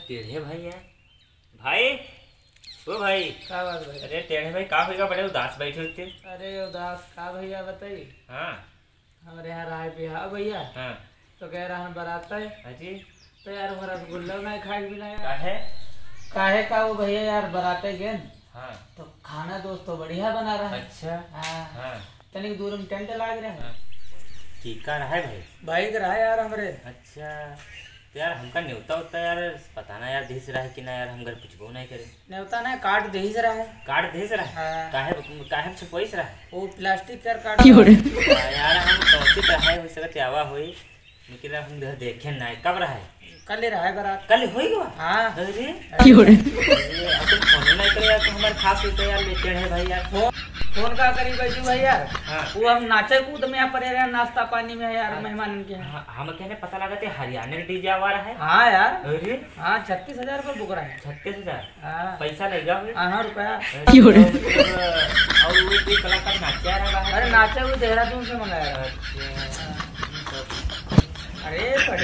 टेढ़े भाई है भाई। ओ भाई का बात भाई? अरे टेढ़े भाई का होगा, बड़े उदास बैठे होते। अरे उदास का भैया बताइए। हाँ हमारे यहाँ रहा बिहार भैया, हाँ तो कह रहा है बारात है, अजी तो यार हमारा रसगुल्ला नहीं खाए बिना का यार। है। काहे का वो भैया यार बाराते गए हाँ तो खाना दोस्त तो बढ़िया बना रहा है। अच्छा हाँ हाँ तनिक दूर में टेंट लाग रहे हैं। ठीक का रहा है भाई। भाई रहा है यार हमरे। अच्छा तो यार हमका न्योता होता यार पता ना यार देश रहा है कि ना यार, हम घर पूछबो नहीं करे। न्योता ना काट दे ही रहा है। कार्ड भेज रहा है हाँ। काहे काहे छुपवाइस रहा है। वो प्लास्टिक कर काट यार हम सोचित रहा है वैसे का आवा होई, लेकिन हम देखे ना कब रहा है। कल ही रहा है बारात। कल होई गवा। हाँ अरे अब तुम फोन नहीं करे यार, तो हमारे खास होते यार लेटे हैं भाई यार। फोन का करी बैठी भाई यार। हाँ। वो हम नाचे कूद में यहाँ पर यार, नाश्ता पानी में यार मेहमान के यहाँ। हम कहने पता लगा थे हरियाणा डीजे आवा रहा है। हाँ यार। अरे हाँ 36,000 पर बुक रहा है। 36,000 हाँ पैसा लगेगा। 8 रुपया। और वो कोई कलाकार नाचा रहा है। अरे नाचे हुए देहरादून से मंगाया है। अरे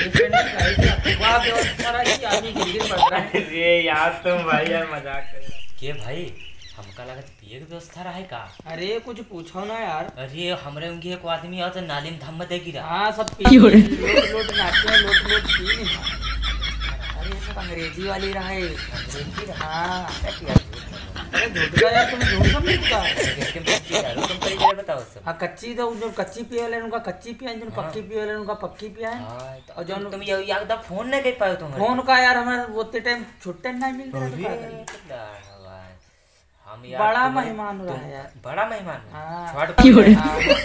अरे यार तुम भाई यार मजाक कर के भाई। हमका लगा पिए की व्यवस्था रहा है का। अरे कुछ पूछो ना यार। अरे हमरे उनकी एक आदमी आता नाली में धम दे गिरा। हाँ सब पी लोट लोट नाचते हैं, लोट लोट पी नहीं। अरे ये सब अंग्रेजी वाली रहा है। अंग्रेजी रहा। हाँ अरे झूठ का यार, तुम झूठ समझ तुम तरीके बताओ सब। हाँ कच्ची तो जो कच्ची पिए वाले उनका कच्ची पिया है, जो पक्की पिए वाले उनका पक्की पिया है। और जो तुम ये एकदम फोन नहीं कर पाए तुम। फोन का यार हमारे उतने टाइम छुट्टे नहीं मिलते हैं, तो क्या करें? हम यार बड़ा मेहमान रहा है यार। बड़ा मेहमान। हाँ। बड़े बड़े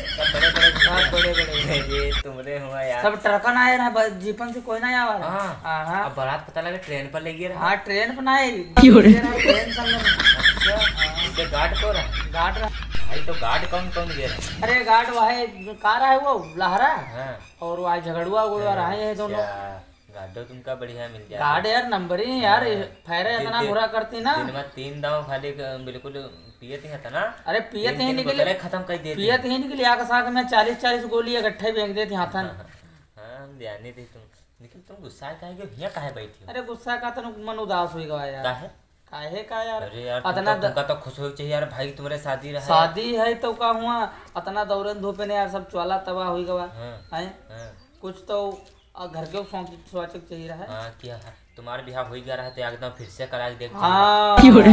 तुमरे हुआ यार। सब ट्रकन आए रहे, जीपन से कोई नहीं आवा रहा। हाँ हाँ अब बारात पता लगा ट्रेन पर ले गया। हाँ ट्रेन पर नहीं, ट्रेन संग अच्छा गार्ड को रहा। गार्ड रहा भाई तो गार्ड कौन कौन गया। अरे गार्ड वह कार है वो लहरा, हाँ और वह झगड़ुआ गुड़ुआ रहा है दोनों। गार्डो तुमका बढ़िया मिल जाए। गार्ड यार नंबर ही यार, फैरे इतना बुरा करती ना। दिन में 3 दाव खाली बिल्कुल पियत ही था ना। अरे पियत ही निकले, खत्म कर देती। पियत ही निकली आग साग में 40-40 गोली इकट्ठे फेंक देती हाथन। हाँ ध्यान नहीं दी तुम, लेकिन तुम गुस्सा काहे के भैया काहे बैठी हो। अरे गुस्सा का तो मन उदास हो गया यार। काहे काहे का यार। अरे यार अतना तुमका तो खुश हो चाहिए यार, भाई तुम्हारे शादी रहा। शादी है तो का हुआ अतना दौड़न धूपे ने यार, सब ज्वाला तबाह हुई गवा है। कुछ तो घर के स्वाचक चाहिए रहा है। हाँ क्या तुम्हारा बिहार हो गया रहा तो एकदम फिर से करा के देखते। हाँ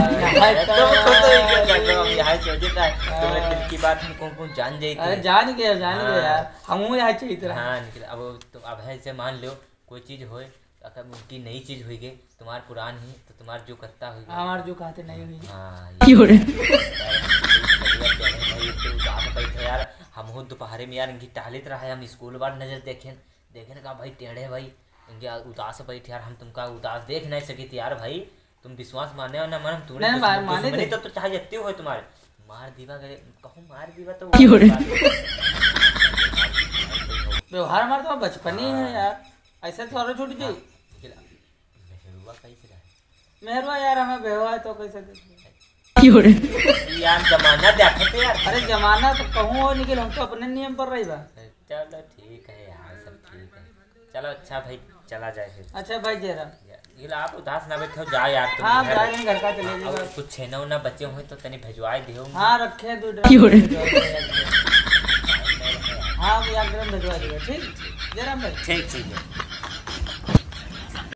तुम्हारे दिल की बात हम कौन जान जाए। अरे जान गया यार, हम यहाँ चाहिए तरह। हाँ निकल अब तुम अब ऐसे मान लो कोई चीज हो, अगर उनकी नई चीज हुई गई तुम्हार पुरानी तो तुम्हार जो करता हुई हमारे जो कहते नहीं हुई। हाँ यार हम हो दोपहर में यार इनकी टहलित रहा है, हम स्कूल बार नजर देखे का भाई टेढ़े भाई इनके उदास बैठे यार, हम तुमका उदास देख नहीं सकी थी यार। भाई तुम विश्वास माने हो ना मन तुम्हें तो चाहे जत्ती हो तुम्हारे मार दीवा गए कहूँ मार दीवा तो व्यवहार हमारा तो बचपन ही है यार, ऐसे थोड़ा छोटी जी। मेहरवा यार हमें बेहुआ तो कैसे यार जमाना देखते यार। अरे जमाना तो कहूँ हो निकल, हम तो अपने नियम पर रही बा। चलो ठीक है यार सब ठीक है। चलो अच्छा भाई चला जाए फिर। अच्छा भाई जरा आप उदास ना बैठो जाओ यार तुम। हाँ घर का चले जाओ। कुछ छेना उना बचे हुए तो तनी भेजवाए दियो। हाँ रखे दो। हाँ यार भिजवा देगा। ठीक जरा भाई। ठीक है।